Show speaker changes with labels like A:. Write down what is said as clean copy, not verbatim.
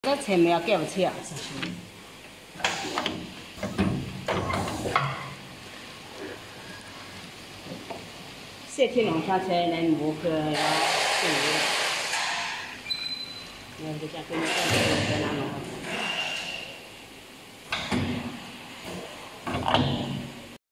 A: 这前面要叫起啊，谢天龙下车能无个呀？我这家跟你讲，在哪弄？